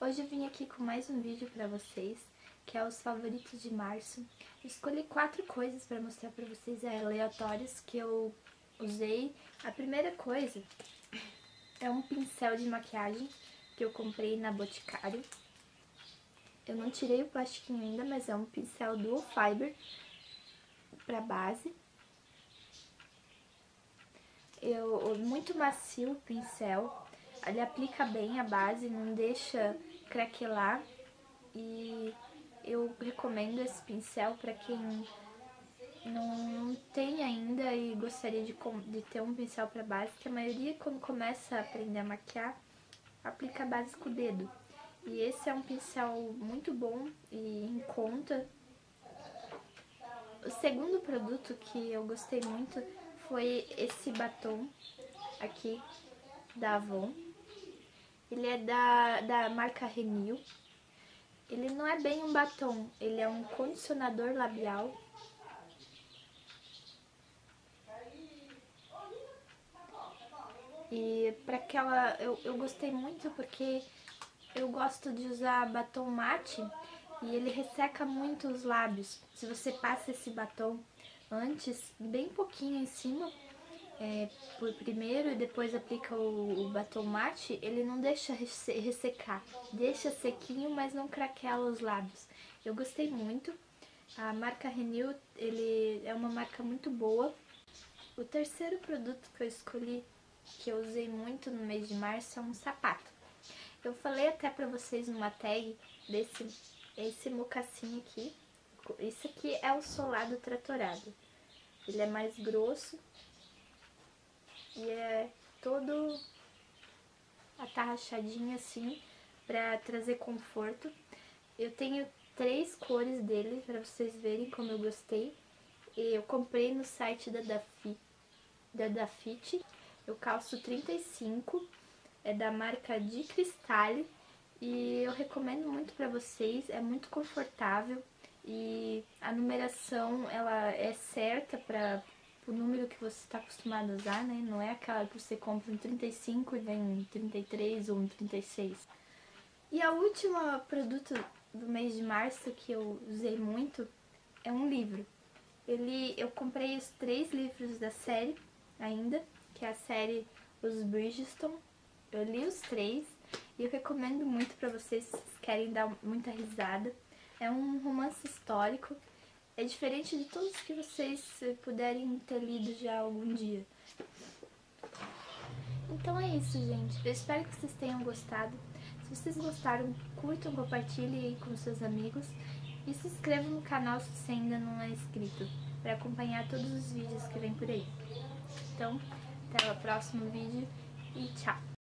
Hoje eu vim aqui com mais um vídeo pra vocês, que é os favoritos de março. Eu escolhi 4 coisas pra mostrar pra vocês aleatórias que eu usei. A primeira coisa é um pincel de maquiagem que eu comprei na Boticário. Eu não tirei o plastiquinho ainda, mas é um pincel Dual Fiber pra base. Muito macio o pincel, ele aplica bem a base, não deixa craquelar. E eu recomendo esse pincel para quem não tem ainda e gostaria de ter um pincel para base, que a maioria quando começa a aprender a maquiar, aplica a base com o dedo. E esse é um pincel muito bom e em conta. O segundo produto que eu gostei muito foi esse batom aqui da Avon. Ele é da marca Renew. Ele não é bem um batom, ele é um condicionador labial. E pra aquela, eu gostei muito porque eu gosto de usar batom mate e ele resseca muito os lábios. Se você passa esse batom antes, bem pouquinho em cima, por primeiro e depois aplica o batom mate, ele não deixa ressecar, deixa sequinho, mas não craquela os lábios. Eu gostei muito. A marca Renew, ele é uma marca muito boa. O terceiro produto que eu escolhi, que eu usei muito no mês de março, é um sapato. Eu falei até pra vocês numa tag esse mocassim aqui. Esse aqui é o solado tratorado. Ele é mais grosso e é todo atarrachadinho assim, pra trazer conforto. Eu tenho 3 cores dele, pra vocês verem como eu gostei. Eu comprei no site da Dafit. Eu calço 35, é da marca de Cristal. E eu recomendo muito pra vocês, é muito confortável. E a numeração, ela é certa para o número que você está acostumado a usar, né? Não é aquela que você compra um 35 e vem um 33 ou um 36. E a última produto do mês de março que eu usei muito é um livro. Eu comprei os 3 livros da série ainda, que é a série Os Bridgerton. Eu li os 3 e eu recomendo muito pra vocês se querem dar muita risada. É um romance histórico, é diferente de todos que vocês puderem ter lido já algum dia. Então é isso, gente. Eu espero que vocês tenham gostado. Se vocês gostaram, curtam, compartilhem aí com seus amigos. E se inscrevam no canal se você ainda não é inscrito, para acompanhar todos os vídeos que vem por aí. Então, até o próximo vídeo e tchau!